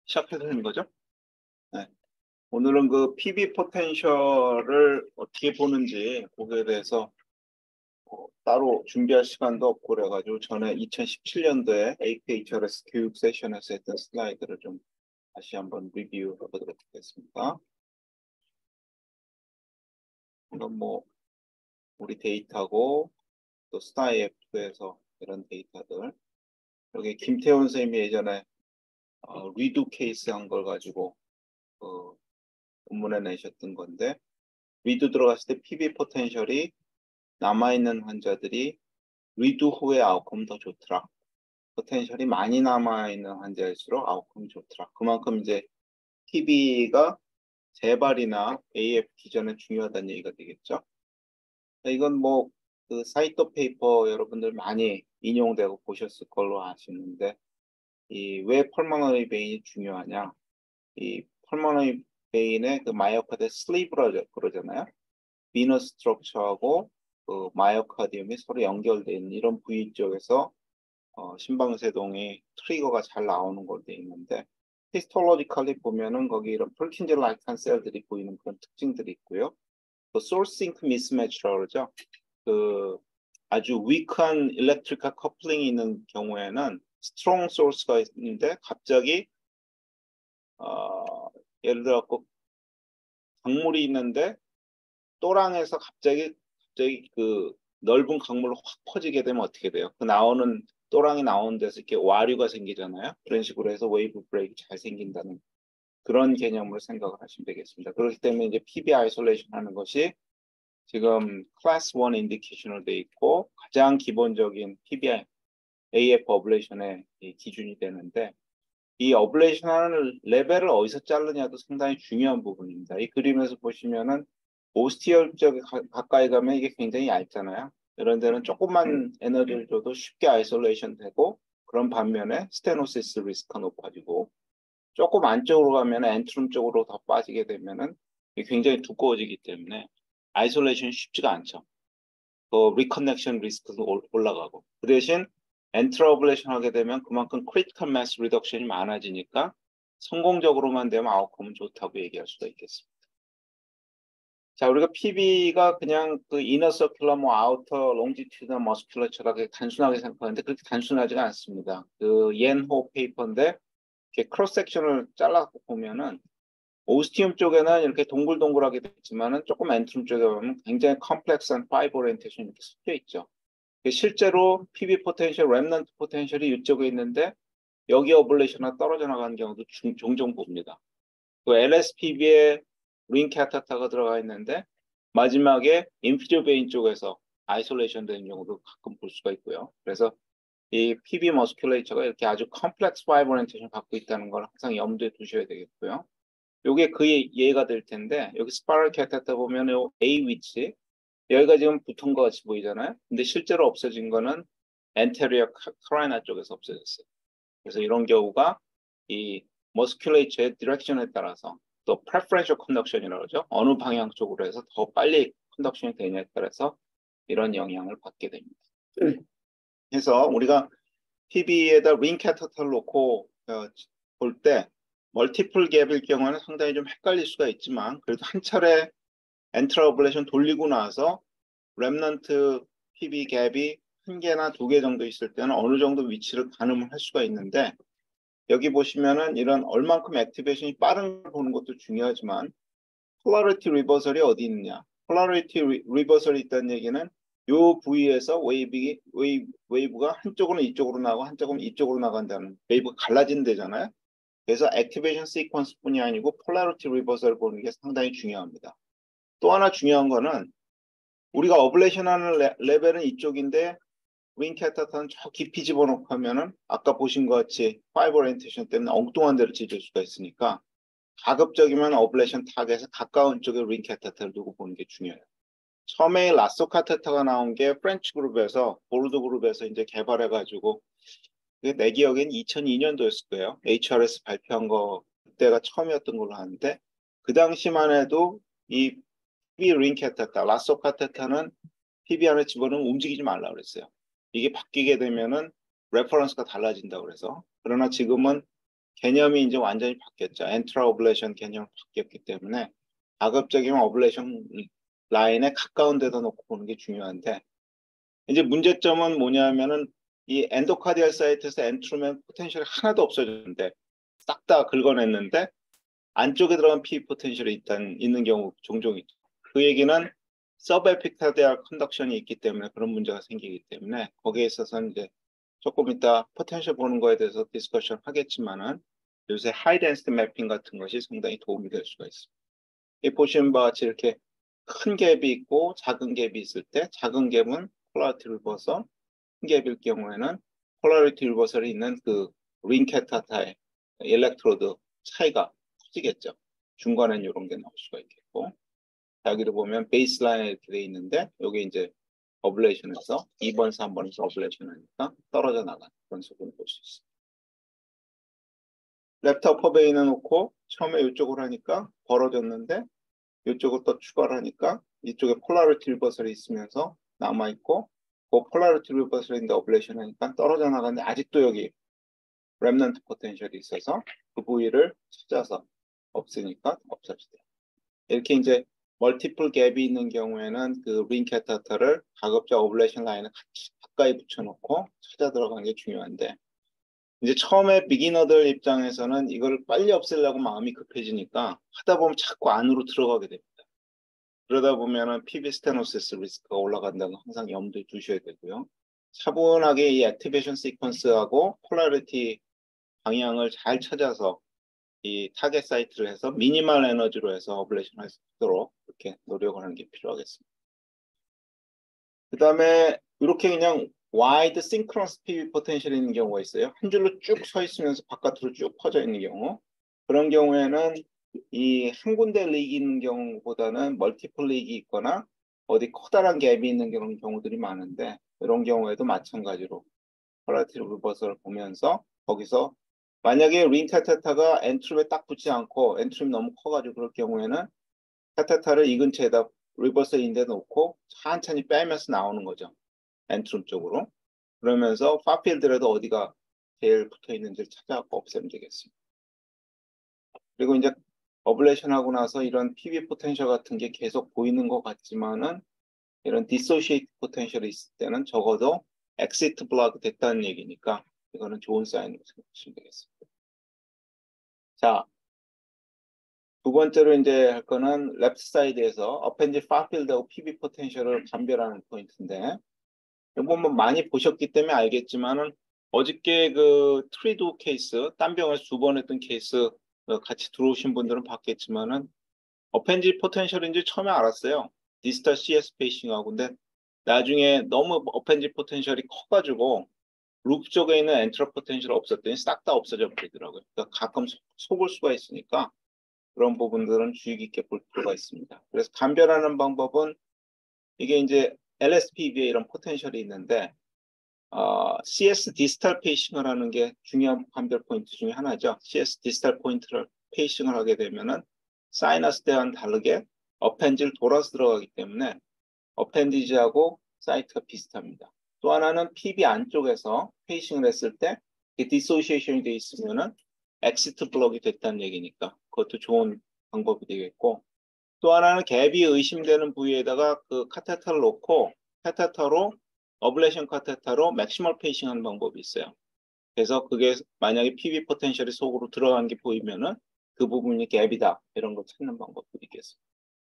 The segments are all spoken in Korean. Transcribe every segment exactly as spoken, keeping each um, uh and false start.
시작해도 되는 거죠? 네. 오늘은 그 피비 포텐셜을 어떻게 보는지 거기에 대해서 어, 따로 준비할 시간도 없고 그래가지고 전에 이천십칠 년도에 에이피에이치알에스 교육 세션에서 했던 슬라이드를 좀 다시 한번 리뷰해 보도록 하겠습니다. 이건 뭐 우리 데이터고 또 스타이에프에서 이런 데이터들, 여기 김태훈 선생님이 예전에 어, 리두 케이스 한 걸 가지고 어, 논문에 내셨던 건데, 리두 들어갔을 때 피비 포텐셜이 남아있는 환자들이 리두 후에 아웃컴 더 좋더라. 포텐셜이 많이 남아있는 환자일수록 아웃컴이 좋더라. 그만큼 이제 피비가 재발이나 에이에프 기전에 중요하다는 얘기가 되겠죠. 이건 뭐 그 사이토 페이퍼 여러분들 많이 인용되고 보셨을 걸로 아시는데, 이 왜 펄모너리 베인이 중요하냐? 이 펄모너리 베인의 그 마이오카드 슬리브라 그러잖아요. 비너 스트럭처하고 그 마이오카디움이 서로 연결되어 있는 이런 부위 쪽에서 어, 심방세동이 트리거가 잘 나오는 걸로 되어 있는데, 히스톨로지컬리 보면은 거기 이런 폴킨즈 라이크한 셀들이 보이는 그런 특징들이 있고요. 또 소스 싱크 미스매치라고 그러죠. 그 아주 위크한 일렉트리컬 커플링이 있는 경우에는 스트롱 소스가 있는데 갑자기 어, 예를 들어 강물이 있는데 또랑에서 갑자기 갑자기 그 넓은 강물로 확 퍼지게 되면 어떻게 돼요? 그 나오는 또랑이 나오는 데서 이렇게 와류가 생기잖아요. 그런 식으로 해서 웨이브 브레이크 잘 생긴다는 그런 개념으로 생각을 하시면 되겠습니다. 그렇기 때문에 이제 피비 아이솔레이션 하는 것이 지금 클래스 원 인디케이션으로 돼 있고 가장 기본적인 피비 에이에프 어블레이션의 기준이 되는데, 이 어블레이션 하는 레벨을 어디서 자르냐도 상당히 중요한 부분입니다. 이 그림에서 보시면은 오스티얼 쪽에 가, 가까이 가면 이게 굉장히 얇잖아요. 이런 데는 조금만 에너지를 줘도 쉽게 아이솔레이션 되고, 그런 반면에 스테노시스 리스크가 높아지고, 조금 안쪽으로 가면 엔트룸 쪽으로 더 빠지게 되면은 이게 굉장히 두꺼워지기 때문에 아이솔레이션이 쉽지가 않죠. 또 리커넥션 리스크도 올라가고, 그 대신 엔트러블레이션 하게 되면 그만큼 크리티컬 매스 리덕션이 많아지니까 성공적으로만 되면 아웃컴은 좋다고 얘기할 수가 있겠습니다. 자, 우리가 피비가 그냥 그 이너 서큘러 뭐 아우터 롱지튜드나 머스큘러처럼 단순하게 생각하는데 그렇게 단순하지가 않습니다. 그 옌호 페이퍼인데 이렇게 크로스 섹션을 잘라서 보면은 오스티움 쪽에는 이렇게 동글동글하게 됐지만은 조금 엔트룸 쪽에 보면 굉장히 컴플렉스한 파이브 오리엔테이션이 이렇게 섞여 있죠. 실제로 피비 포텐셜, 렘넌트 포텐셜이 이쪽에 있는데 여기 어블레이션이 떨어져 나가는 경우도 중, 종종 봅니다. 그 엘에스피비에 링 캐타타가 들어가 있는데 마지막에 인피리어 베인 쪽에서 아이솔레이션 되는 경우도 가끔 볼 수가 있고요. 그래서 이 피비 머스큘레이처가 이렇게 아주 컴플렉스 파이브 오리엔테이션 갖고 있다는 걸 항상 염두에 두셔야 되겠고요. 요게 그 예가 될 텐데, 여기 스파럴 캐타타 보면 요 A 위치, 여기가 지금 붙은 것 같이 보이잖아요. 근데 실제로 없어진 거는 엔테리어 카라이나 쪽에서 없어졌어요. 그래서 이런 경우가 이 머스큘레이처의 디렉션에 따라서, 또 프레퍼런셜 컨덕션이라고 그러죠. 어느 방향 쪽으로 해서 더 빨리 컨덕션이 되냐에 따라서 이런 영향을 받게 됩니다. 그래서 우리가 피비에다 링 캐터터를 놓고 어, 볼 때 멀티플 갭일 경우는 상당히 좀 헷갈릴 수가 있지만, 그래도 한 차례 엔트러블레이션 돌리고 나서 렘넌트 피비 갭이 한 개나 두 개 정도 있을 때는 어느 정도 위치를 가늠을 할 수가 있는데, 여기 보시면은 이런 얼만큼 액티베이션이 빠른 걸 보는 것도 중요하지만 폴라리티 리버설이 어디 있느냐. 폴라리티 리버설이 있다는 얘기는 이 부위에서 웨이브, 웨이브, 웨이브가 한쪽으로는 이쪽으로 나가고 한쪽은 이쪽으로 나간다는, 웨이브가 갈라진 데잖아요. 그래서 액티베이션 시퀀스뿐이 아니고 폴라리티 리버설을 보는 게 상당히 중요합니다. 또 하나 중요한 거는 우리가 어블레이션 하는 레, 레벨은 이쪽인데 링 캐타타는 저 깊이 집어넣고 하면은 아까 보신 것 같이 파이브 오리엔테이션 때문에 엉뚱한 데를 찢을 수가 있으니까 가급적이면 어블레이션 타겟에 가까운 쪽에 링 캐타타를 두고 보는 게 중요해요. 처음에 라소 카테타가 나온 게 프렌치 그룹에서, 보르드 그룹에서 이제 개발해가지고, 내 기억엔 이천이 년도였을 거예요. 에이치알에스 발표한 거 그때가 처음이었던 걸로 아는데, 그 당시만 해도 이 피비 링 캐테타, 라소 카테타는 피비 안에 집어넣으면 움직이지 말라 그랬어요. 이게 바뀌게 되면은 레퍼런스가 달라진다고 그래서. 그러나 지금은 개념이 이제 완전히 바뀌었죠. 엔트라 오블레이션 개념이 바뀌었기 때문에 가급적이면 오블레이션 라인에 가까운 데다 놓고 보는 게 중요한데, 이제 문제점은 뭐냐면은 이 엔도카디알 사이트에서 엔트루멘 포텐셜이 하나도 없어졌는데 싹 다 긁어냈는데 안쪽에 들어간 피 포텐셜이 일단 있는 경우 종종 있죠. 그 얘기는 서브에픽타디알 컨덕션이 있기 때문에 그런 문제가 생기기 때문에 거기에 있어서는 이제 조금 이따 포텐셜 보는 거에 대해서 디스커션 하겠지만은 요새 하이 덴시티 매핑 같은 것이 상당히 도움이 될 수가 있습니다. 이 보시는 바와 같이 이렇게 큰 갭이 있고 작은 갭이 있을 때 작은 갭은 폴라리티 리버설, 큰 갭일 경우에는 폴라리티 리버설이 있는 그 링케타타의 일렉트로드 차이가 커지겠죠. 중간엔 이런 게 나올 수가 있겠고, 여기를 보면 베이스라인에 이렇게 돼 있는데 여기 이제 어블레이션에서 이 번, 삼 번에서 어블레이션 하니까 떨어져 나간 그런 수준을 볼 수 있습니다. 랩터 어퍼베이는 놓고 처음에 이쪽으로 하니까 벌어졌는데 이쪽을 또 추가를 하니까 이쪽에 폴라리티 리버설이 있으면서 남아있고 그 폴라리티 리버설인데 어블레이션 하니까 떨어져 나가는데 아직도 여기 렘넌트 포텐셜이 있어서 그 부위를 찾아서 없으니까 없어지대요. 이렇게 이제 멀티플 갭이 있는 경우에는 그 링 캐타터를 가급적 오블레이션 라인에 같이 가까이 붙여놓고 찾아 들어가는 게 중요한데, 이제 처음에 비기너들 입장에서는 이걸 빨리 없애려고 마음이 급해지니까 하다 보면 자꾸 안으로 들어가게 됩니다. 그러다 보면은 피비 스테노시스 리스크가 올라간다는 거 항상 염두에 두셔야 되고요. 차분하게 이 액티베이션 시퀀스하고 폴라리티 방향을 잘 찾아서 이 타겟 사이트를 해서 미니멀 에너지로 해서 어블레이션 할 수 있도록 이렇게 노력을 하는 게 필요하겠습니다. 그 다음에 이렇게 그냥 와이드 싱크로너스 피비 포텐셜이 있는 경우가 있어요. 한 줄로 쭉 서 있으면서 바깥으로 쭉 퍼져 있는 경우. 그런 경우에는 이 한 군데 리익이 있는 경우보다는 멀티플 리익이 있거나 어디 커다란 갭이 있는 그런 경우들이 많은데, 이런 경우에도 마찬가지로 폴라리티 리버설을 보면서 거기서 만약에 링 카테타가 엔트룸에 딱 붙지 않고 엔트룸이 너무 커가지고 그럴 경우에는 카테타를 이 근처에다 리버설 인대 놓고 천천히 빼면서 나오는 거죠. 엔트룸 쪽으로. 그러면서 파필드라도 어디가 제일 붙어 있는지를 찾아갖고 없애면 되겠습니다. 그리고 이제 어블레이션 하고 나서 이런 피비 포텐셜 같은 게 계속 보이는 것 같지만은 이런 디소시에이트 포텐셜이 있을 때는 적어도 엑시트 블락 됐다는 얘기니까 이거는 좋은 사인으로 생각하시면 되겠습니다. 자, 두 번째로 이제 할 거는 랩트 사이드에서 어펜지 파필드하고 피비 포텐셜을 감별하는 포인트인데, 이거 뭐 많이 보셨기 때문에 알겠지만은 어저께 그 트리도 케이스, 딴병을 두 번 했던 케이스 같이 들어오신 분들은 봤겠지만은 어펜지 포텐셜인지 처음에 알았어요. 디스탈 씨에스 페이싱하고. 근데 나중에 너무 어펜지 포텐셜이 커가지고 루프 쪽에 있는 엔트라 포텐셜이 없었더니 싹 다 없어져 버리더라고요. 그러니까 가끔 속을 수가 있으니까 그런 부분들은 주의 깊게 볼 필요가 있습니다. 그래서 감별하는 방법은 이게 이제 엘에스피비에 이런 포텐셜이 있는데 어, 씨에스 디스탈 페이싱을 하는 게 중요한 감별 포인트 중에 하나죠. 씨에스 디스탈 포인트를 페이싱을 하게 되면은 사이너스 때와는 다르게 어펜지를 돌아서 들어가기 때문에 어펜디지하고 사이트가 비슷합니다. 또 하나는 피비 안쪽에서 페이싱을 했을 때 디소시에이션이 돼 있으면은 엑시트 블럭이 됐다는 얘기니까 그것도 좋은 방법이 되겠고, 또 하나는 갭이 의심되는 부위에다가 그 카테터를 놓고 카테터로 어블레이션 카테터로 맥시멀 페이싱 하는 방법이 있어요. 그래서 그게 만약에 피비 포텐셜이 속으로 들어간 게 보이면은 그 부분이 갭이다 이런 걸 찾는 방법도 있겠습니다.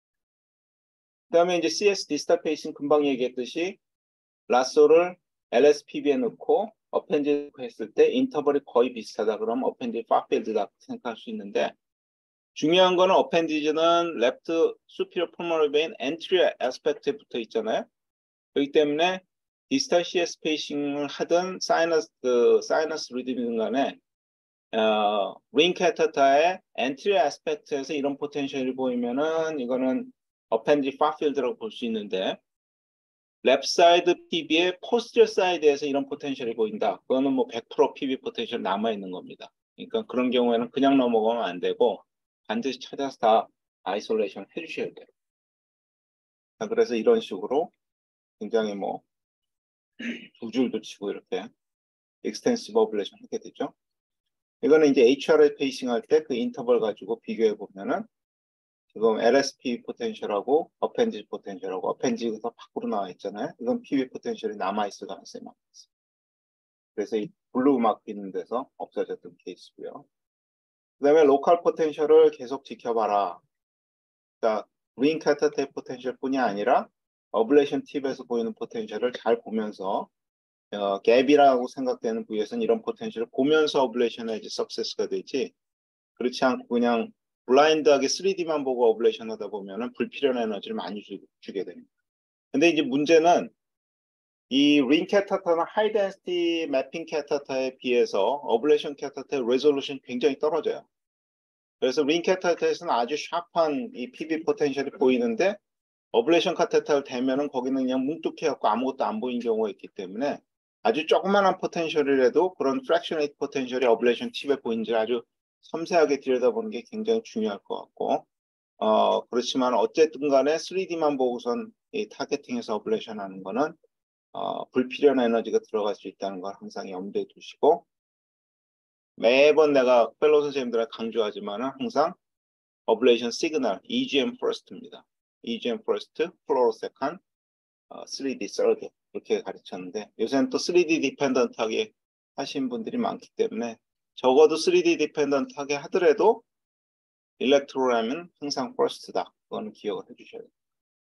그 다음에 이제 씨에스 디스탈 페이싱 금방 얘기했듯이 라소를 엘에스피비에 넣고 어펜지 했을 때 인터벌이 거의 비슷하다 그러면 어펜지 파필드다 생각할 수 있는데, 중요한 거는 어펜디지는 레프트 수피리어 폴모널 베인 엔트리어 애스펙트에 붙어 있잖아요. 그렇기 때문에 디스탈 씨에스 페이싱을 하든 사이너스 그 사이너스 리듬이든 간에 어, 링 캐터타의 엔트리어 애스펙트에서 이런 포텐셜이 보이면은 이거는 어펜디 파필드라고 볼 수 있는데, 랩 사이드 피비의 포스티어 사이드에서 이런 포텐셜이 보인다. 그거는 뭐 백 퍼센트 피비 포텐셜 남아 있는 겁니다. 그러니까 그런 경우에는 그냥 넘어가면 안 되고 반드시 찾아서 다 아이솔레이션 해주셔야 돼요. 그래서 이런 식으로 굉장히 뭐 두 줄도 치고 이렇게 익스텐시브 어블레이션 하게 되죠. 이거는 이제 에이치알을 페이싱 할 때 그 인터벌 가지고 비교해 보면은 지금 엘에스피 포텐셜하고 어펜지 포텐셜하고 어펜지가 밖으로 나와 있잖아요. 이건 피비 포텐셜이 남아있을 가능성이 많습니다. 그래서 이 블루 마크 있는 데서 없어졌던 케이스고요. 그 다음에 로컬 포텐셜을 계속 지켜봐라. 그러니까 링 캐터테 포텐셜 뿐이 아니라 어블레이션 팁에서 보이는 포텐셜을 잘 보면서 어, 갭이라고 생각되는 부위에서는 이런 포텐셜을 보면서 어블레이션 해야지 석세스가 되지, 그렇지 않고 그냥 블라인드하게 쓰리디만 보고 어블레이션 하다 보면은 불필요한 에너지를 많이 주, 주게 됩니다. 근데 이제 문제는 이 링 캐터터나 하이 덴시티 매핑 캐터터에 비해서 어블레이션 캐터터의 레졸루션이 굉장히 떨어져요. 그래서 링 캐터터에서는 아주 샤프한 이 피비 포텐셜이 보이는데 어블레이션 캐터터를 대면은 거기는 그냥 뭉뚝해갖고 아무것도 안 보이는 경우가 있기 때문에 아주 조그만한 포텐셜이라도 그런 프랙셔네이트 포텐셜이 어블레이션 팁에 보이는지 아주 섬세하게 들여다보는 게 굉장히 중요할 것 같고, 어, 그렇지만 어쨌든 간에 쓰리디만 보고선 이 타겟팅에서 어블레이션 하는 거는 어, 불필요한 에너지가 들어갈 수 있다는 걸 항상 염두에 두시고, 매번 내가 펠로우 선생님들한테 강조하지만 항상 어블레이션 시그널 이지엠 퍼스트입니다. 이지엠 퍼스트, 플로로 세컨드, 어, 쓰리디 서드 이렇게 가르쳤는데 요새는 또 쓰리디 디펜던트하게 하신 분들이 많기 때문에 적어도 쓰리디 디펜던트하게 하더라도 일렉트로라면 항상 퍼스트다. 그거는 기억을 해주셔야 돼요.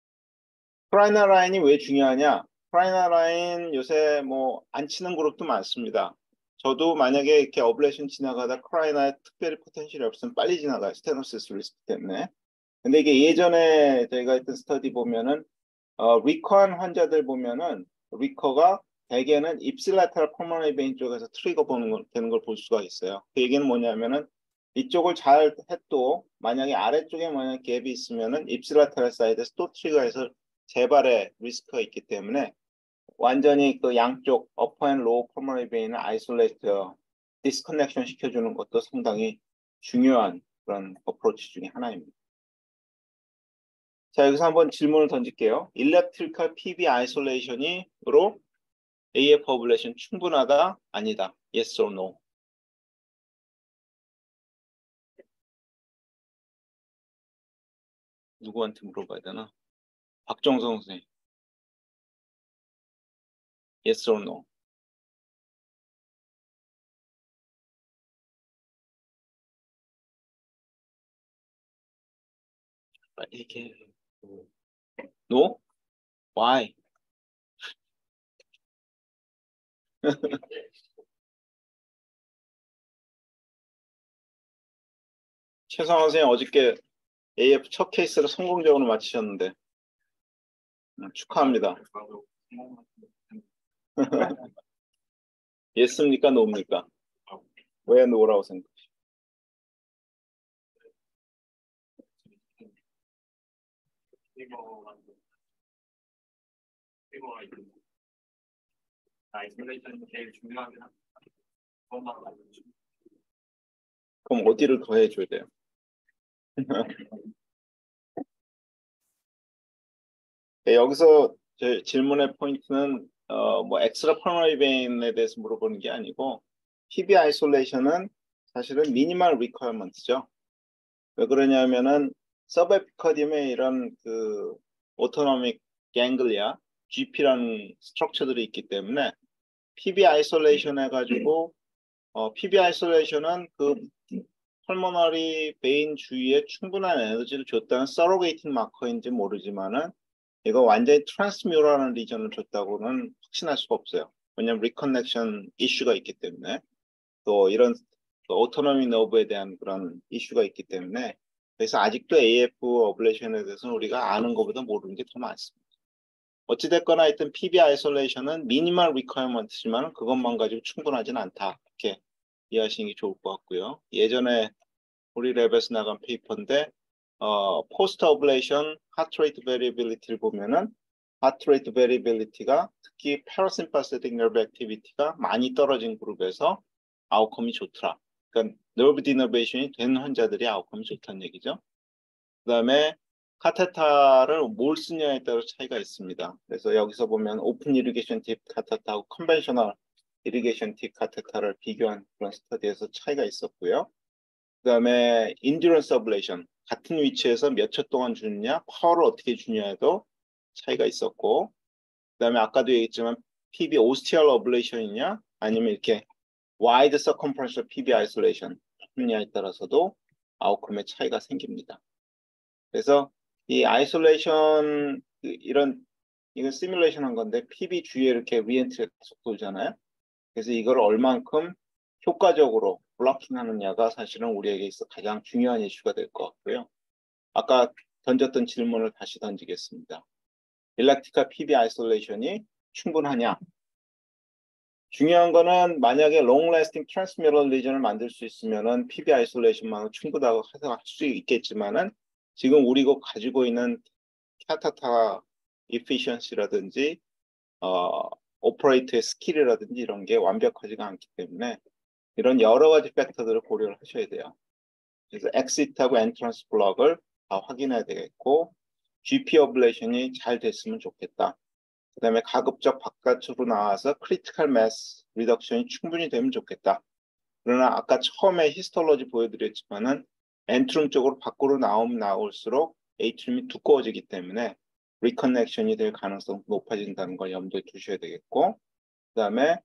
프라이나 라인이 왜 중요하냐? 프라이나 라인 요새 뭐 안 치는 그룹도 많습니다. 저도 만약에 이렇게 어블레이션 지나가다 프라이나에 특별히 포텐셜이 없으면 빨리 지나가요. 스테노시스 리스크 때문에. 근데 이게 예전에 저희가 했던 스터디 보면은 어, 리커한 환자들 보면은 리커가 대개는 입실라테럴 퍼머넌트 베인 쪽에서 트리거 보는 걸, 되는 걸 볼 수가 있어요. 그 얘기는 뭐냐면은 이쪽을 잘 해도 만약에 아래쪽에 만약 갭이 있으면은 입실라테럴 사이드에서 또 트리거해서 재발의 리스크가 있기 때문에 완전히 그 양쪽 어퍼 앤 로우 퍼머넌트 베인을 아이솔레이트 디스커넥션 시켜주는 것도 상당히 중요한 그런 어프로치 중에 하나입니다. 자, 여기서 한번 질문을 던질게요. 일렉트리컬 피비 아이솔레이션으로 에이에프 어블레이션 충분하다? 아니다. Yes or no? 누구한테 물어봐야 되나? 박정성 선생님. Yes or no? 이게 No? Why? 최성원 선생님 어저께 에이에프 첫 케이스를 성공적으로 마치셨는데 음, 축하합니다. 예스입니까? 노입니까? 왜 노라고 생각하세요? 아이솔레이션이 제일 중요하긴 합니다. 그럼 어디를 더 해줘야 돼요? 네, 여기서 제 질문의 포인트는 어, 뭐 엑스트라 퍼머널 베인에 대해서 물어보는 게 아니고 피비 아이솔레이션은 사실은 미니멀 리퀘어먼트죠. 왜 그러냐면은 서브에피커디움에 이런 그 오토노믹 갱글리아 지피라는 스트럭처들이 있기 때문에 피비 아이솔레이션 해가지고 어, 피비 아이솔레이션은 그 펄모너리 베인 주위에 충분한 에너지를 줬다는 서로게이팅 마커인지 모르지만은 이거 완전히 트랜스뮤러라는 리전을 줬다고는 확신할 수가 없어요. 왜냐면 리커넥션 이슈가 있기 때문에 또 이런 오토노미 너브에 대한 그런 이슈가 있기 때문에 그래서 아직도 에이에프 어블레이션에 대해서는 우리가 아는 것보다 모르는 게 더 많습니다. 어찌됐거나 하여튼 피비 아이솔레이션은 미니멀 리퀘어먼트지만 그것만 가지고 충분하진 않다. 이렇게 이해하시는 게 좋을 것 같고요. 예전에 우리 랩에서 나간 페이퍼인데 어, 포스트 어블레이션 하트레이트 베리빌리티를 보면은 하트레이트 베리빌리티가 특히 패러심파세틱 너브 액티비티가 많이 떨어진 그룹에서 아웃컴이 좋더라. 그러니까 너브 디너베이션이 된 환자들이 아웃컴이 좋다는 얘기죠. 그 다음에 카테타를 뭘 쓰냐에 따라 차이가 있습니다. 그래서 여기서 보면 오픈 이리게이션 팁 카테타하고 컨벤셔널 이리게이션 팁 카테터를 비교한 그런 스터디에서 차이가 있었고요. 그 다음에 인듀런스 어블레이션, 같은 위치에서 몇 초 동안 주느냐, 파워를 어떻게 주느냐에도 차이가 있었고, 그 다음에 아까도 얘기했지만 피비 오스티얼 어블레이션이냐 아니면 이렇게 와이드 서컴퍼런셜 피비 아이솔레이션 하느냐에 따라서도 아웃컴에 차이가 생깁니다. 그래서 이 아이솔레이션 이런 이건 시뮬레이션 한 건데 피비 주위에 이렇게 리엔트리가 계속 돌잖아요. 그래서 이걸 얼만큼 효과적으로 블로킹 하느냐가 사실은 우리에게 있어 가장 중요한 이슈가 될 것 같고요. 아까 던졌던 질문을 다시 던지겠습니다. 일렉트리카 피비 아이솔레이션이 충분하냐? 중요한 거는 만약에 long lasting transmural lesion을 만들 수 있으면은 피비 아이솔레이션만으로 충분하다고 할 수 있겠지만은 지금 우리가 가지고 있는 카타타 efficiency라든지 어, 오퍼레이터의 스킬이라든지 이런 게 완벽하지가 않기 때문에 이런 여러 가지 팩터들을 고려를 하셔야 돼요. 그래서 exit하고 entrance 블럭을 다 확인해야 되겠고 지피 어블레이션이 잘 됐으면 좋겠다. 그 다음에 가급적 바깥으로 나와서 크리티컬 매스 리덕션이 충분히 되면 좋겠다. 그러나 아까 처음에 히스톨로지 보여드렸지만은 엔트룸 쪽으로 밖으로 나오면 나올수록 에이트륨이 두꺼워지기 때문에 리커넥션이 될 가능성이 높아진다는 걸 염두에 두셔야 되겠고, 그 다음에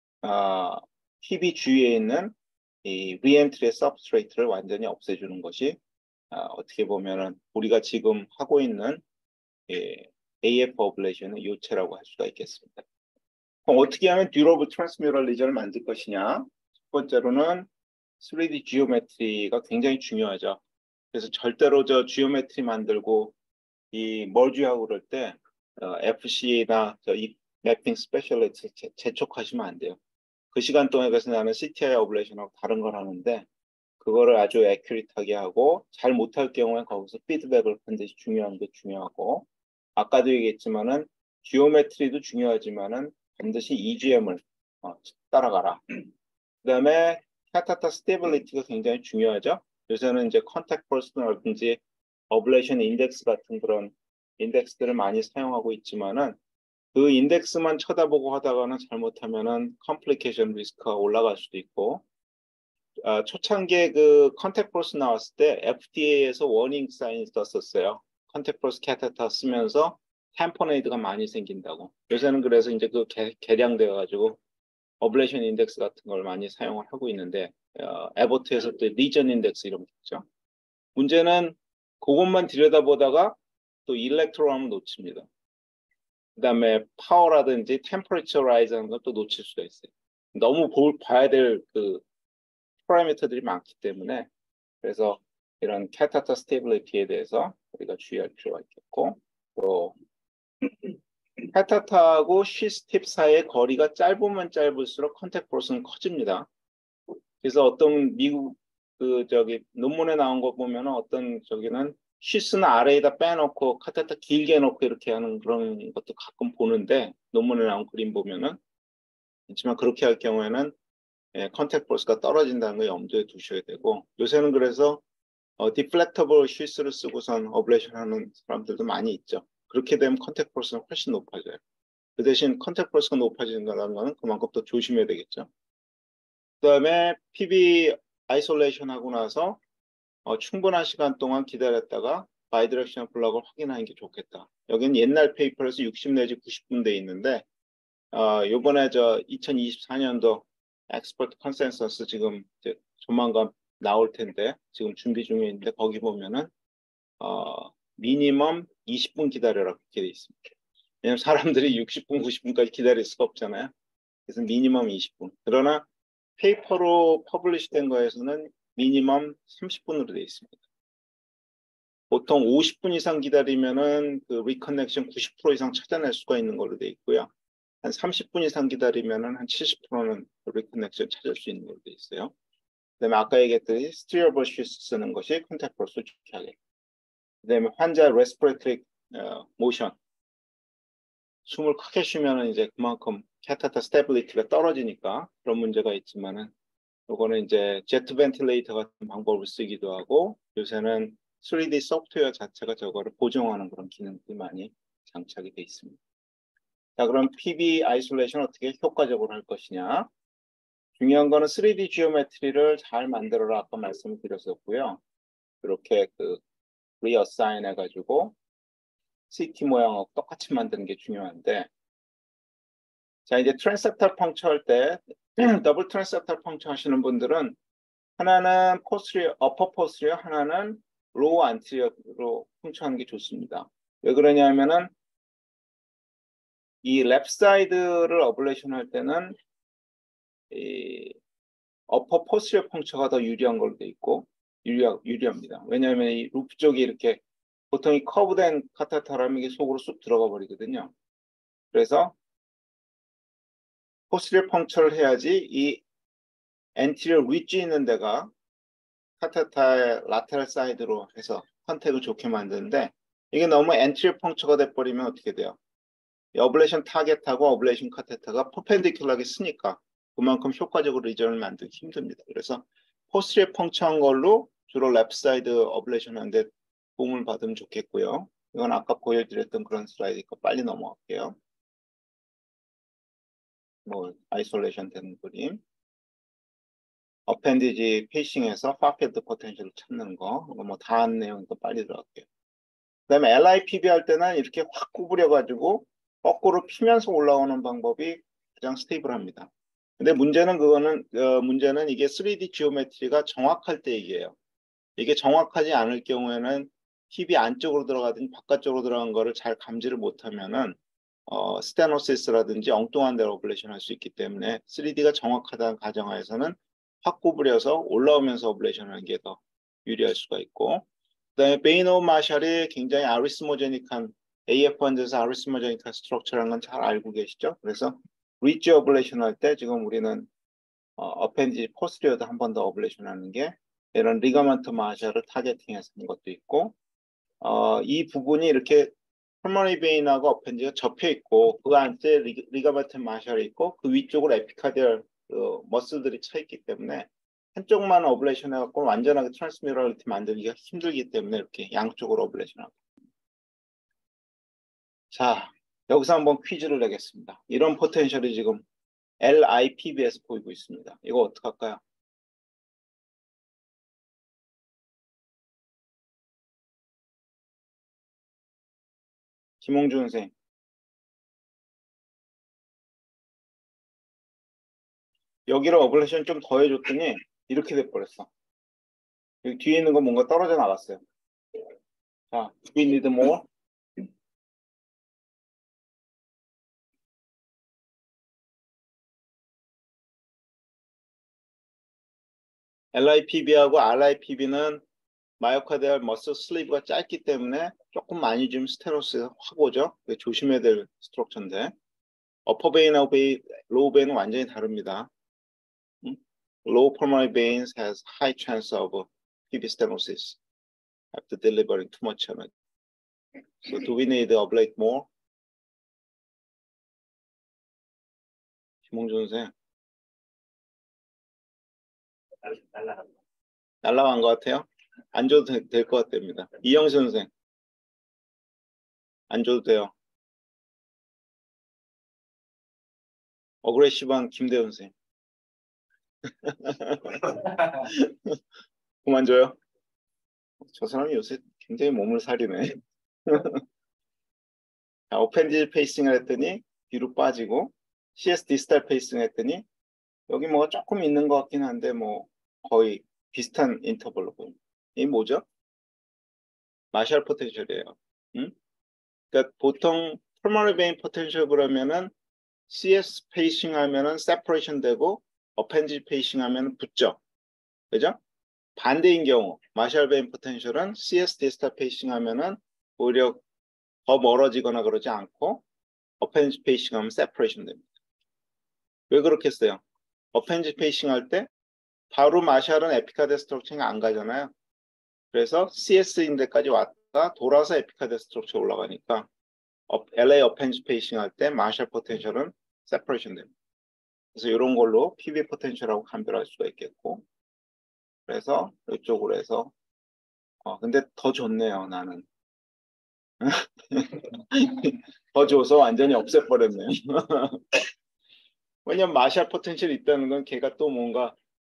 어, 피비 주위에 있는 이 리엔트리의 서브스트레이트를 완전히 없애주는 것이 어, 어떻게 보면은 우리가 지금 하고 있는 예, 에이에프 어블레이션의 요체라고 할 수가 있겠습니다. 그럼 어떻게 하면 듀러블 트랜스뮤럴 리전을 만들 것이냐? 첫 번째로는 쓰리디 지오메트리가 굉장히 중요하죠. 그래서 절대로 저 지오메트리 만들고 이 머지하고 그럴 때 어, 에프씨나 저 이 매핑 스페셜리스트 재촉하시면 안 돼요. 그 시간 동안에 그래서 나는 씨티아이 어블레이션하고 다른 걸 하는데 그거를 아주 애큐리트하게 하고 잘 못할 경우에 거기서 피드백을 반드시 중요한 게 중요하고 아까도 얘기했지만은 지오메트리도 중요하지만은 반드시 이지엠을 어, 따라가라. 그 다음에 카타타 스테빌리티가 굉장히 중요하죠. 요새는 이제 컨택트 퍼스널든지 어블레이션 인덱스 같은 그런 인덱스들을 많이 사용하고 있지만은 그 인덱스만 쳐다보고 하다가는 잘못하면은 컴플리케이션 리스크가 올라갈 수도 있고 어, 초창기에 그 컨택트 퍼스 나왔을 때 에프디에이에서 워닝 사인이 떴었어요. 컨택트 퍼스 캐테터 쓰면서 템포네이드가 많이 생긴다고. 요새는 그래서 이제 그 개, 개량되어 가지고 어블레이션 인덱스 같은 걸 많이 사용을 하고 있는데 어, 에버트에서 또 리전 인덱스 이런 거 있죠. 문제는 그것만 들여다보다가 또 일렉트로 하면 놓칩니다. 그 다음에 파워라든지 템퍼레처 라이즈 하는 것도 놓칠 수가 있어요. 너무 볼, 봐야 될 그 파라미터들이 많기 때문에 그래서 이런 캐타타 스테빌리티에 대해서 우리가 주의할 필요가 있겠고 또 캐타타하고 쉬스팁 사이의 거리가 짧으면 짧을수록 컨택트 포스는 커집니다. 그래서 어떤 미국 그 저기 논문에 나온 거 보면 어떤 저기는 쉬스는 아래에다 빼놓고 카테터 길게 놓고 이렇게 하는 그런 것도 가끔 보는데 논문에 나온 그림 보면은 하지만 그렇게 할 경우에는 예, 컨택트 포스가 떨어진다는 걸 염두에 두셔야 되고 요새는 그래서 어, 디플렉터블 쉬스를 쓰고선 어블레이션 하는 사람들도 많이 있죠. 그렇게 되면 컨택트 포스는 훨씬 높아져요. 그 대신 컨택트 포스가 높아진다는 것은 그만큼 또 조심해야 되겠죠. 그 다음에 피비 아이솔레이션 하고 나서 어, 충분한 시간 동안 기다렸다가 바이디렉션 블럭을 확인하는 게 좋겠다. 여기는 옛날 페이퍼에서 육십 내지 구십 분 돼 있는데 어, 요번에 저 이천이십사 년도 엑스퍼트 컨센서스 지금 이제 조만간 나올 텐데 지금 준비 중에 있는데 거기 보면은 어, 미니멈 이십 분 기다려라 그렇게 돼 있습니다. 왜냐면 사람들이 육십 분, 구십 분까지 기다릴 수가 없잖아요. 그래서 미니멈 이십 분. 그러나 페이퍼로 퍼블리시된 거에서는 미니멈 삼십 분으로 돼 있습니다. 보통 오십 분 이상 기다리면은 그 리커넥션 구십 퍼센트 이상 찾아낼 수가 있는 걸로 돼 있고요. 한 삼십 분 이상 기다리면은 한 칠십 퍼센트는 리커넥션 찾을 수 있는 걸로 돼 있어요. 그다음에 아까 얘기했듯이 스티어블 쉬스 쓰는 것이 컨택트 포스를 좋게 하게. 그다음에 환자 레스피레이터리 어, 모션 숨을 크게 쉬면은 이제 그만큼 캐타타 스테빌리티가 떨어지니까 그런 문제가 있지만은 요거는 이제 제트 벤틸레이터 같은 방법을 쓰기도 하고 요새는 쓰리디 소프트웨어 자체가 저거를 보정하는 그런 기능들이 많이 장착이 돼 있습니다. 자, 그럼 피비 아이솔레이션 어떻게 효과적으로 할 것이냐? 중요한 거는 쓰리디 지오메트리를 잘 만들어라 아까 말씀을 드렸었고요. 이렇게 그 리어사인 해가지고 씨티 모양하고 똑같이 만드는 게 중요한데, 자 이제 트랜스셉터 펑처 할 때 더블 트랜스셉터 펑처 하시는 분들은 하나는 포스리어, 어퍼 포스리어, 하나는 로우 안티리어로 펑처하는 게 좋습니다. 왜 그러냐면은 이 랩 사이드를 어블레이션 할 때는 이 어퍼 포스리어 펑처가 더 유리한 걸로 돼 있고 유리, 유리합니다. 왜냐하면 이 루프 쪽이 이렇게 보통 이 커브된 카테터라면 이게 속으로 쑥 들어가 버리거든요. 그래서 포스리어 펑처를 해야지 이 엔티리어 위치 있는 데가 카테터의 라테럴 사이드로 해서 컨택을 좋게 만드는데 이게 너무 엔티리어 펑처가 돼버리면 어떻게 돼요? 이 어블레이션 타겟하고 어블레이션 카테터가 퍼펜디큘러하게 쓰니까 그만큼 효과적으로 리전을 만들기 힘듭니다. 그래서 포스리어 펑처한 걸로 주로 랩 사이드 어블레이션 하는데 도움을 받으면 좋겠고요. 이건 아까 보여드렸던 그런 슬라이드니까 빨리 넘어갈게요. 뭐 아이솔레이션 되는 그림. 어펜디지 페이싱에서 파필드 포텐셜을 찾는 거. 뭐 다 한 내용이니까 빨리 들어갈게요. 그 다음에 엘아이피비 할 때는 이렇게 확 구부려가지고 거꾸로 피면서 올라오는 방법이 가장 스테이블합니다. 근데 문제는 그거는 어, 문제는 이게 쓰리디 지오메트리가 정확할 때 얘기예요. 이게 정확하지 않을 경우에는 힙이 안쪽으로 들어가든지 바깥쪽으로 들어간 거를 잘 감지를 못하면은 어, 스테노시스라든지 엉뚱한 데로 오블레이션 할 수 있기 때문에 쓰리디가 정확하다는 가정하에서는 확 구부려서 올라오면서 오블레이션 하는 게 더 유리할 수가 있고, 그 다음에 베이노 마샬이 굉장히 아리스모제닉한 에이에프원에서 아리스모제닉한 스트럭처라는 건 잘 알고 계시죠? 그래서 리치 오블레이션 할 때 지금 우리는 어, 어펜디지 포스리어도 한 번 더 오블레이션 하는 게 이런 리가먼트 마샬을 타겟팅해서 하는 것도 있고, 어, 이 부분이 이렇게 펄머너리 베인하고 어펜디지가 접혀 있고 그 안에 리, 리가먼트 마샬이 있고 그 위쪽으로 에피카디얼 그 머슬들이 차 있기 때문에 한쪽만 오블레이션 해갖고 완전하게 트랜스미러리티 만들기가 힘들기 때문에 이렇게 양쪽으로 오블레이션 하고. 자, 여기서 한번 퀴즈를 내겠습니다. 이런 포텐셜이 지금 엘아이피비에서 보이고 있습니다. 이거 어떻게 할까요? 김홍준 선생님. 여기를 오블레이션 좀 더 해줬더니 이렇게 돼버렸어. 여기 뒤에 있는 거 뭔가 떨어져 나갔어요. 자, we need more. 엘아이피비하고 알아이피비는 마이오카디얼 머슬 슬리브가 짧기 때문에 조금 많이 좀 스테로스가 확 오죠. 조심해야 될 스트럭처인데 어퍼베인하고 베인, 로우 베인은 완전히 다릅니다. 음? Low pulmonary veins has high chance of 피비 stenosis after delivering too much energy. So do we need to ablate more? 김홍준 선생. 날라간 것 같아요? 안 줘도 될 것 같답니다. 이영수 선생. 안 줘도 돼요. 어그레시브한 김대훈 선생. 그만 줘요. 저 사람이 요새 굉장히 몸을 사리네. 자, 오펜디지 페이싱을 했더니 뒤로 빠지고 씨에스 디스탈 페이싱을 했더니 여기 뭐가 조금 있는 것 같긴 한데 뭐 거의 비슷한 인터벌로 보입니다. 이 뭐죠? 마샬 포텐셜이에요. 응? 그러니까 보통 프라이머리 베인 포텐셜 그러면은 씨에스 페이싱 하면은 세퍼레이션 되고 어펜디지 페이싱 하면은 붙죠. 그죠? 반대인 경우 마샬 베인 포텐셜은 씨에스 디스탈 페이싱 하면은 오히려 더 멀어지거나 그러지 않고 어펜디지 페이싱 하면 세퍼레이션 됩니다. 왜 그렇게 했어요? 어펜디지 페이싱 할 때 바로 마샬은 에피카드 스트럭처가 안 가잖아요. 그래서 씨에스인 데까지 왔다가 돌아서 에피카드 스트럭처 올라가니까 엘에이 어펜디지 페이싱 할 때 마샬 포텐셜은 세퍼레이션 됩니다. 그래서 이런 걸로 피비 포텐셜하고 감별할 수가 있겠고, 그래서 이쪽으로 해서 어 근데 더 좋네요. 나는 더 줘서 완전히 없애버렸네요. 왜냐면 마샬 포텐셜이 있다는 건 걔가 또 뭔가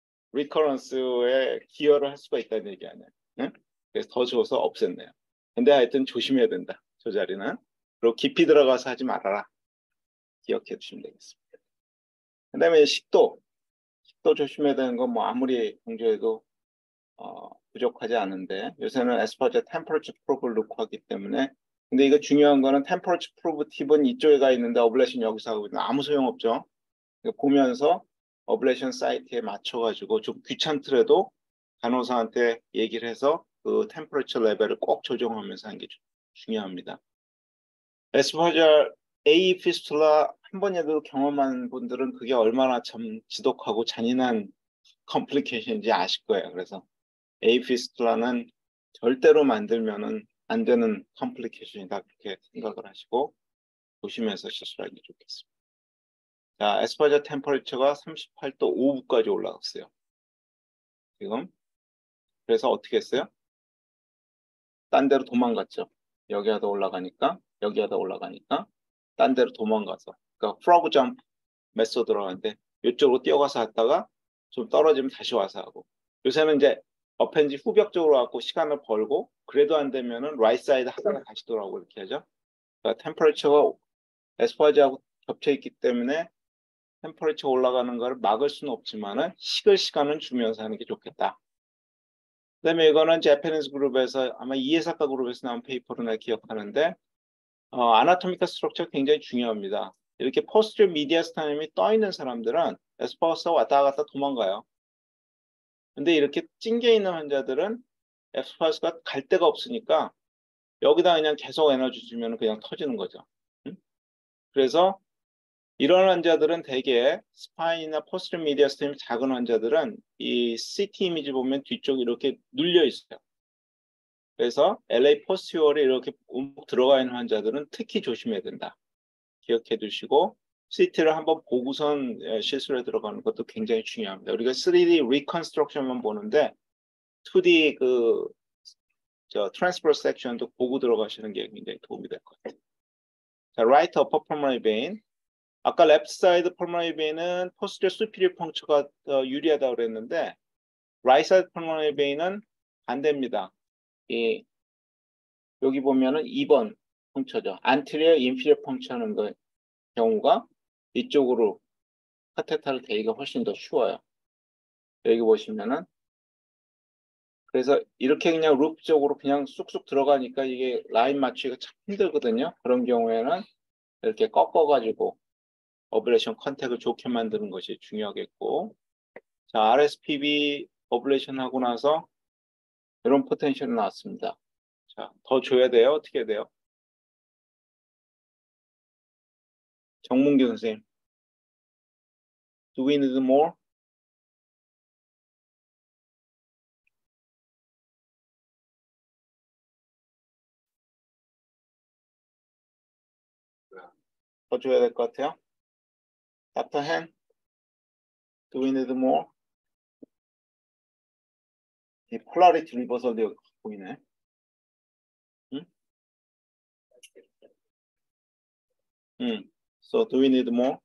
리커런스에 기여를 할 수가 있다는 얘기 아니에요. 응? 그래서 더 줘서 없앴네요. 근데 하여튼 조심해야 된다. 저 자리는. 그리고 깊이 들어가서 하지 말아라. 기억해 주시면 되겠습니다. 그 다음에 식도. 식도 조심해야 되는 건 뭐 아무리 강조해도 어, 부족하지 않은데 요새는 에스파저 템퍼러처 프로브를 넣고 하기 때문에 근데 이거 중요한 거는 템퍼러처 프로브 팁은 이쪽에 가 있는데 어블레이션 여기서 하고 있는 아무 소용없죠. 보면서 어블레이션 사이트에 맞춰가지고 좀 귀찮더라도 간호사한테 얘기를 해서 그 템퍼러처 레벨을 꼭 조정하면서 하는 게 중요합니다. 에스파저 A 피스툴라 한 번이라도 경험한 분들은 그게 얼마나 참 지독하고 잔인한 컴플리케이션인지 아실 거예요. 그래서 A 피스툴라는 절대로 만들면은 안 되는 컴플리케이션이다 그렇게 생각을 하시고 조심해서 시술하기 좋겠습니다. 자, 에스파저 템퍼리처가 삼십팔 도 오 분까지 올라갔어요. 지금 그래서 어떻게 했어요? 딴 데로 도망갔죠. 여기 하다 올라가니까 여기 하다 올라가니까 딴 데로 도망가서 그러니까 프로그 점프 메소드로 하는데 이쪽으로 뛰어가서 했다가 좀 떨어지면 다시 와서 하고 요새는 이제 어펜지 후벽 쪽으로 갖고 시간을 벌고 그래도 안 되면은 라이트 사이드 하다가 다시 돌아오고 이렇게 하죠. 그러니까 템퍼리처가 에스파저하고 겹쳐 있기 때문에 템퍼리처 올라가는 거를 막을 수는 없지만은 식을 시간은 주면서 하는 게 좋겠다. 그 다음에 이거는 제페니스 그룹에서 아마 이해사과 그룹에서 나온 페이퍼로 내가 기억하는데 어, 아나토미컬 스트럭처가 굉장히 중요합니다. 이렇게 포스트 미디어스타임이 떠 있는 사람들은 에스파우스가 왔다 갔다 도망가요. 근데 이렇게 찡겨 있는 환자들은 에스파우스가 갈 데가 없으니까 여기다 그냥 계속 에너지 주면 그냥 터지는 거죠. 응? 그래서 이런 환자들은 대개 스파인이나 포스트 미디어스타임이 작은 환자들은 이 씨티 이미지 보면 뒤쪽이 이렇게 눌려 있어요. 그래서 엘에이 포스티어에 이렇게 움푹 들어가 있는 환자들은 특히 조심해야 된다. 기억해 두시고 씨티를 한번 보고선 시술에 들어가는 것도 굉장히 중요합니다. 우리가 쓰리디 리컨스트럭션만 보는데 투디 그 저 트랜스퍼스 섹션도 보고 들어가시는 게 굉장히 도움이 될 것 같아요. 자, right upper pulmonary vein. 아까 left side pulmonary vein은 posterior superior puncture가 더 유리하다고 그랬는데 right side pulmonary vein은 반대입니다. 이 여기 보면은 이 번 펑처죠. anterior inferior puncture 하는 거 경우가 이쪽으로 카테타를 대기가 훨씬 더 쉬워요. 여기 보시면은 그래서 이렇게 그냥 루프 쪽으로 그냥 쑥쑥 들어가니까 이게 라인 맞추기가 참 힘들거든요. 그런 경우에는 이렇게 꺾어가지고 어블레이션 컨택을 좋게 만드는 것이 중요하겠고 자, 알에스피비 어블레이션 하고 나서 이런 포텐셜이 나왔습니다. 자, 더 줘야 돼요? 어떻게 해야 돼요? 정문기 선생님. Do we need more? 더 줘야 될 것 같아요? 닥터 헨? Do we need more? 이 폴라리티 리버설도 보이네. 응? 응. So do we need more?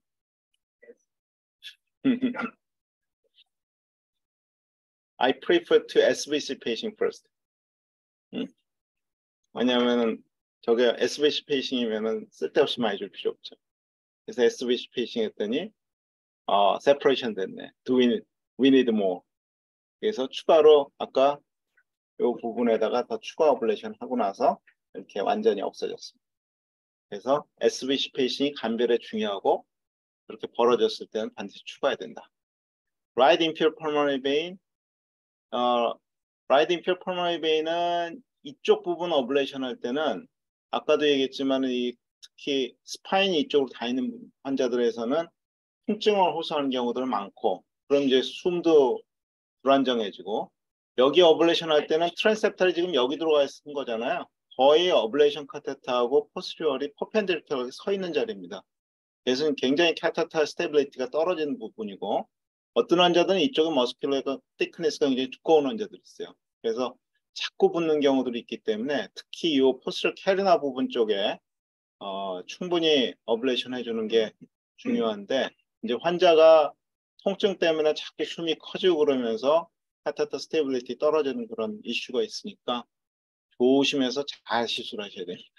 I prefer to 에스비씨 patient first. 응? 왜냐하면 저게 에스비씨 patient이면은 쓸데없이 많이 줄 필요 없죠. 그래서 에스비씨 patient 했더니 어, separation 됐네. Do we need, we need more? 그래서 추가로 아까 이 부분에다가 더 추가 어블레이션 하고 나서 이렇게 완전히 없어졌습니다. 그래서 에스비씨 페이싱이 간별에 중요하고 그렇게 벌어졌을 때는 반드시 추가해야 된다. Right inferior pulmonary vein, 어, right inferior pulmonary vein은 이쪽 부분 어블레이션 할 때는 아까도 얘기했지만 이 특히 스파인이 이쪽으로 다 있는 환자들에서는 통증을 호소하는 경우들 많고 그럼 이제 숨도 불안정해지고 여기 어블레이션 할 때는 트랜셉탈이 지금 여기 들어가 있는 거잖아요. 거의 어블레이션 카테타하고 포스리얼이 퍼펜디큐럴하게 서 있는 자리입니다. 그래서 굉장히 카테타 스테빌리티가 떨어지는 부분이고 어떤 환자들은 이쪽은 머스큘러 티크니스가 굉장히 두꺼운 환자들이 있어요. 그래서 자꾸 붙는 경우들이 있기 때문에 특히 이 포스처럴 캐리나 부분 쪽에 어, 충분히 어블레이션 해주는 게 중요한데 이제 환자가 통증 때문에 자꾸 숨이 커지고 그러면서 카테터 스테이빌리티 떨어지는 그런 이슈가 있으니까 조심해서 잘 시술하셔야 됩니다.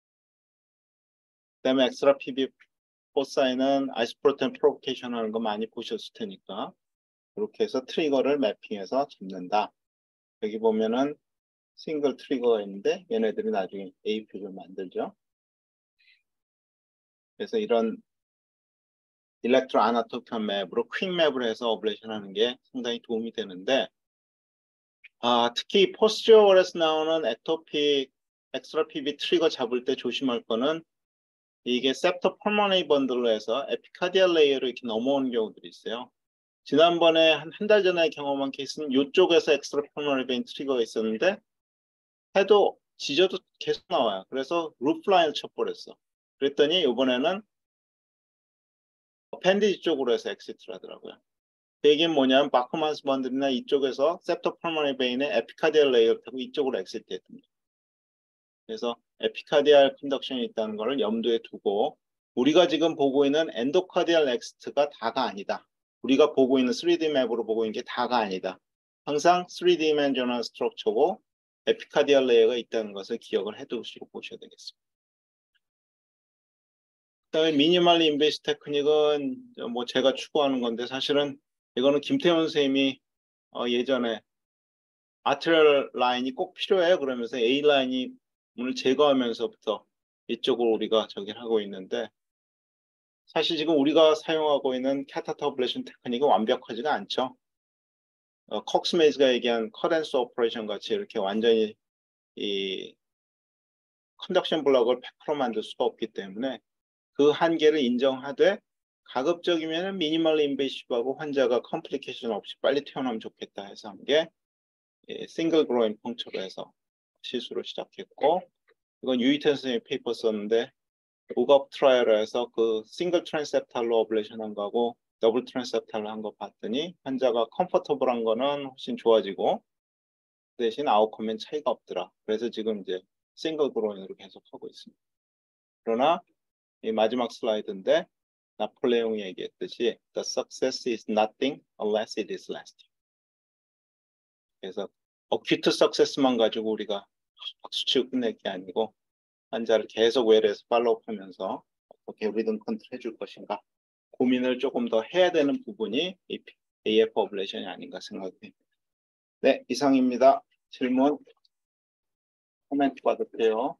그다음에 엑스트라 피비 포사인은 아이소프로텐 프로보케이션 하는 거 많이 보셨을 테니까 이렇게 해서 트리거를 매핑해서 잡는다. 여기 보면은 싱글 트리거가 있는데 얘네들이 나중에 에이피를 만들죠. 그래서 이런 일렉트로 아나토미컬 맵으로 퀵 맵을 해서 어블레이션 하는 게 상당히 도움이 되는데 아, 특히 포스처럴에서 나오는 에토픽 엑스트라 피비 트리거 잡을 때 조심할 거는 이게 septo pulmonary 번들로 해서 에피카디알 레이어로 이렇게 넘어오는 경우들이 있어요. 지난번에 한 한 달 전에 경험한 케이스는 이쪽에서 엑스트라 펄모너리 베인 트리거가 있었는데 해도 지져도 계속 나와요. 그래서 루프라인을 쳐버렸어. 그랬더니 이번에는 밴디지 쪽으로 해서 엑시트를 하더라고요. 이게 뭐냐면 바크만스 번들이나 이쪽에서 septo pulmonary 베인의 에피카디알 레이어를 타고 이쪽으로 엑시트 했습니다. 그래서 에피카디알 컨덕션이 있다는 것을 염두에 두고 우리가 지금 보고 있는 엔도카디알 엑시트가 다가 아니다. 우리가 보고 있는 쓰리디 맵으로 보고 있는 게 다가 아니다. 항상 쓰리 디멘셔널 스트럭처고 에피카디알 레이어가 있다는 것을 기억을 해두시고 보셔야 되겠습니다. 그다음에 미니멀리 인베이스 테크닉은 뭐 제가 추구하는 건데 사실은 이거는 김태훈 선생님이 어 예전에 아트리얼 라인이 꼭 필요해요. 그러면서 A 라인이 문을 제거하면서부터 이쪽으로 우리가 저기를 하고 있는데 사실 지금 우리가 사용하고 있는 캐타터 어블레이션 테크닉은 완벽하지가 않죠. 어, 콕스메이즈가 얘기한 커덴스 오퍼레이션 같이 이렇게 완전히 이 컨덕션 블럭을 백 퍼센트 만들 수가 없기 때문에 그 한계를 인정하되 가급적이면 미니멀 인베이시브하고 환자가 컴플리케이션 없이 빨리 태어나면 좋겠다 해서 한 게 싱글 그로인 펑처로 해서 시술을 시작했고 이건 유이텐 선생님이 페이퍼 썼는데 우겁 트라이얼에서 그 싱글 트랜셉탈로 어블레이션 한 거하고 더블 트랜셉탈로 한 거 봤더니 환자가 컴포터블한 거는 훨씬 좋아지고 대신 아웃컴엔 차이가 없더라. 그래서 지금 이제 싱글 그로인으로 계속 하고 있습니다. 그러나 이 마지막 슬라이드인데 나폴레옹이 얘기했듯이 the success is nothing unless it is lasting. 그래서 어큐트 석세스만 가지고 우리가 박수치고 끝낼 게 아니고 환자를 계속 웰에서 팔로우하면서 어떻게 리듬 컨트롤 해줄 것인가 고민을 조금 더 해야 되는 부분이 이 에이에프 어블레이션이 아닌가 생각됩니다. 네, 이상입니다. 질문, 코멘트 받을게요.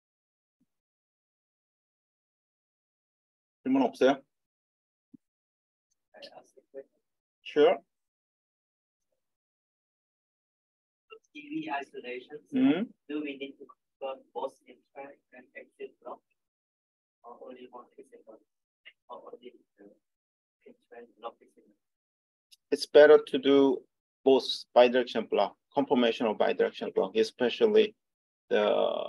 질문 없어요? Sure. T V isolation. 음? Do we need to convert both intran and exit block, or only one exit block, or only the intran block exit? It's better to do both bidirectional block, conformational bidirectional block, especially the,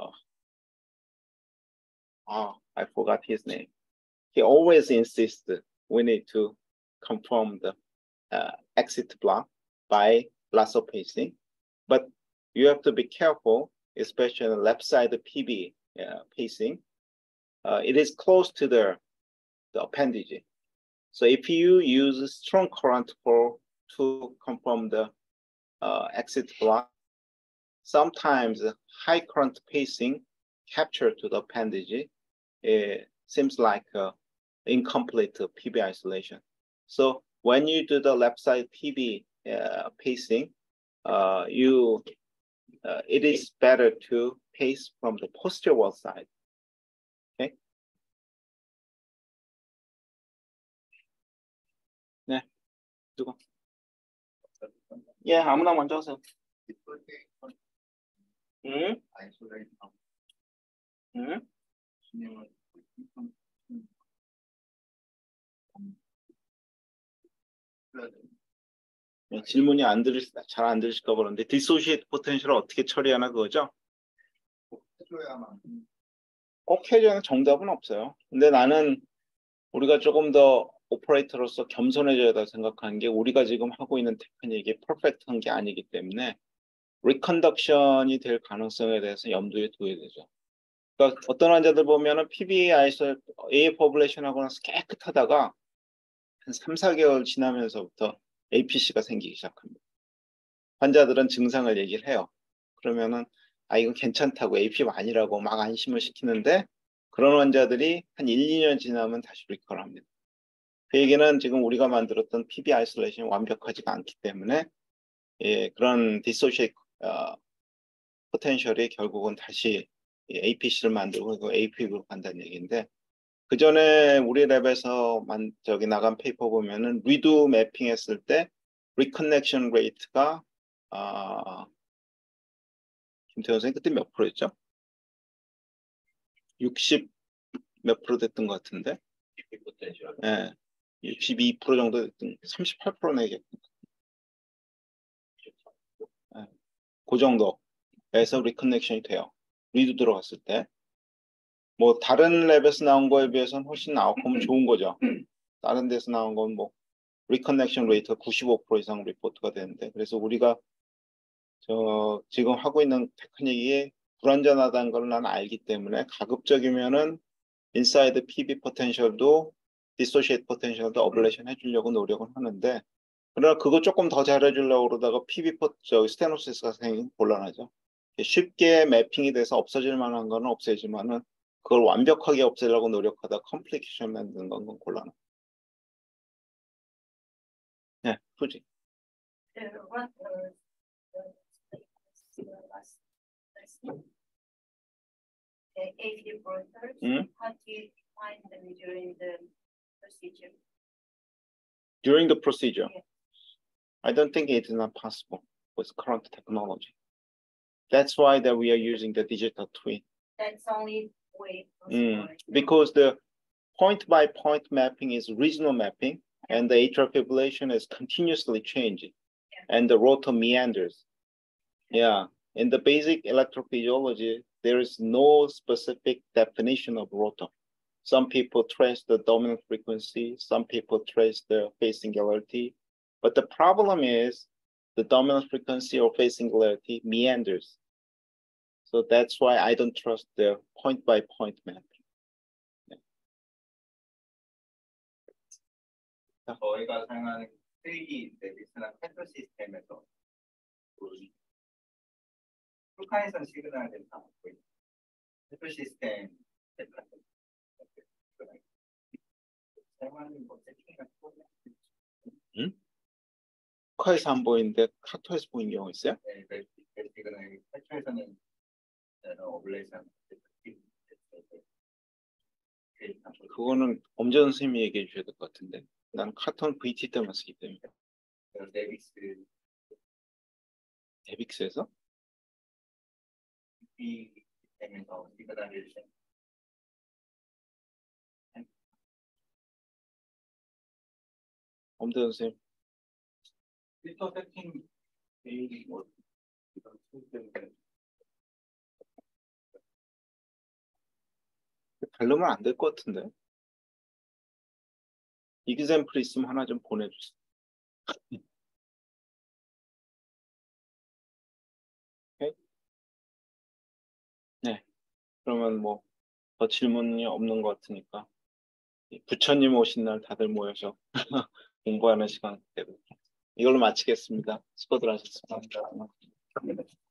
oh, I forgot his name. He always insists we need to conform the uh, exit block by lasso pacing, but you have to be careful, especially the left side P B uh, pacing. Uh, it is close to the, the appendage. So if you use strong current for to conform the uh, exit block, sometimes high current pacing capture to the appendage. It seems like uh, incomplete P B isolation. So when you do the left side P B uh, pacing, uh, you uh, it is better to pace from the posterior wall side. Okay. 네, 누구? 예, 아무나 먼저 하세요. 응? 응? 네, 질문이 안 들으 잘 안 들으실까 보는데 디소시에이트 포텐셜을 어떻게 처리하나 그거죠? 꼭 해줘야 정답은 없어요. 근데 나는 우리가 조금 더 오퍼레이터로서 겸손해져야 된다 생각하는 게 우리가 지금 하고 있는 테크닉이 퍼펙트한 게 아니기 때문에 리컨덕션이 될 가능성에 대해서 염두에 둬야 되죠. 그러니까 어떤 환자들 보면은 피비 아이솔 A 포블레이션 하고 나서 깨끗하다가 한 삼, 사 개월 지나면서부터 에이피씨가 생기기 시작합니다. 환자들은 증상을 얘기를 해요. 그러면은 아 이건 괜찮다고 에이피 아니라고 막 안심을 시키는데 그런 환자들이 한 일, 이 년 지나면 다시 리커를 합니다. 그 얘기는 지금 우리가 만들었던 피비 아이솔레이션이 완벽하지가 않기 때문에 예, 그런 디소시에이트 어, 포텐셜이 결국은 다시 에이피씨를 만들고 그 에이피로 간다는 얘기인데 그 전에 우리 랩에서 만, 저기 나간 페이퍼 보면은 리두 매핑 했을 때 리커넥션 레이트가 아, 김태현 선생님 그때 몇 프로였죠? 육십 몇 프로 됐던 것 같은데 예, 육십이 퍼센트 정도 됐던 삼십팔 퍼센트 내겠던 예, 그 정도에서 리커넥션이 돼요. 리두 들어갔을 때 뭐 다른 랩에서 나온 거에 비해서는 훨씬 아웃컴은 좋은 거죠. 다른 데서 나온 건 뭐 리커넥션 레이트가 구십오 퍼센트 이상 리포트가 되는데 그래서 우리가 저 지금 하고 있는 테크닉이 불완전하다는 걸 난 알기 때문에 가급적이면은 인사이드 피비 포텐셜도 디소시에이트 포텐셜도 어블레이션 해주려고 노력은 하는데 그러나 그거 조금 더 잘해주려고 그러다가 피비 포 저 스테노시스가 생기면 곤란하죠. 쉽게 매핑이 돼서 없어질 만한 거는 없애지만은 그걸 완벽하게 없애려고 노력하다 컴플리케이션 만드는 건 곤란해. 네, 후지. Uh, what was the, the last lesson? The A F brokers, 음? how do you find them during the procedure? During the procedure, Yeah. I don't think it is not possible with current technology. That's why that we are using the digital twin. That's only way Mm, possible. because the point-by-point mapping is regional mapping, and the atrial fibrillation is continuously changing, Yeah. and the rotor meanders. Yeah, in the basic electrophysiology, there is no specific definition of rotor. Some people trace the dominant frequency, some people trace the phase singularity, but the problem is the dominant frequency or phase singularity meanders. So that's why I don't trust the point-by-point mapping. 저희가 사용하는 쓰레기 레비스나 컨트롤 시스템에서 풀카에선 시그널을 다 갖고 있는 컨트롤 시스템 사용하는 것 세팅이나 응? 카에서 안 보이는데 카토에서 보이는 경우 있어요? 네, 그 시그널 컨트롤에서는 오블레이션 그거는 엄전 선생님이 얘기해 주셔야 될 것 같은데 난 카톤 브이티 때만 쓰기 때문에. 데빅스 데빅스에서? 이 시스템에서 시그널을 엄전 선생님. 필터 세팅 베이비 뭐 이런 시스템 바르면 안 될 것 같은데. 이그샘플 있으면 하나 좀 보내주세요. 오케이? 네. 그러면 뭐 더 질문이 없는 것 같으니까 부처님 오신 날 다들 모여서 공부하는 시간 되고 이걸로 마치겠습니다. 수고들 하셨습니다. 감사합니다.